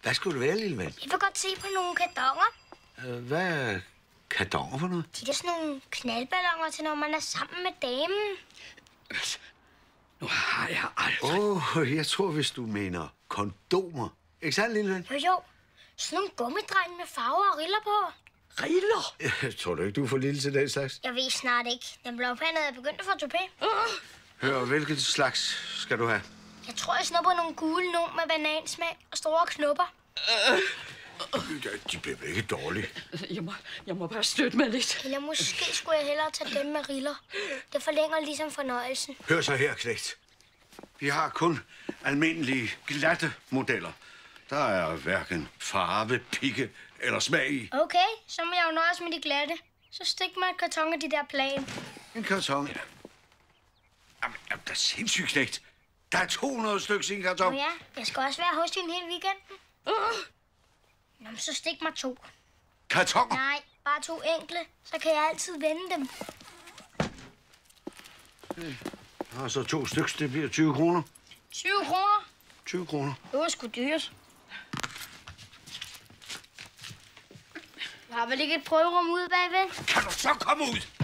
Hvad skulle det være, lille ven? Jeg vil godt se på nogle kardoner. Hvad er kardoner for noget? De er sådan nogle knaldballoner til, når man er sammen med damen. Nu har jeg aldrig... Jeg tror, hvis du mener kondomer. Ikke sandt, lille ven? Jo. Sådan nogle gummidrenge med farver og riller på. Riller? Tror du ikke, du er for lille til den slags? Jeg ved snart ikke. Den blåpandede er begyndt at få toupé. Hør, hvilken slags skal du have? Jeg tror, jeg snupper nogle gule nogen med banansmag og store knupper. De bliver vel ikke dårlige. Jeg må bare støtte mig lidt. Eller måske skulle jeg hellere tage dem med riller. Det forlænger ligesom fornøjelsen. Hør så her, knægt. Vi har kun almindelige glatte modeller. Der er hverken farve, pigge eller smag i. Okay, så må jeg jo nøjes med de glatte. Så stik mig et karton af de der plan. En karton? Jamen, der er sindssygt, knægt. Der er 200 stykker i en karton. Ja, jeg skal også være hos din hele weekenden. Nå, men så stik mig 2. Kartoner? Nej, bare 2 enkle. Så kan jeg altid vende dem. Og så 2 stykker, det bliver 20 kroner. 20 kroner? 20 kroner. Det var sgu dyrt. Du har vel ikke et prøverum ude bagved? Kan du så komme ud?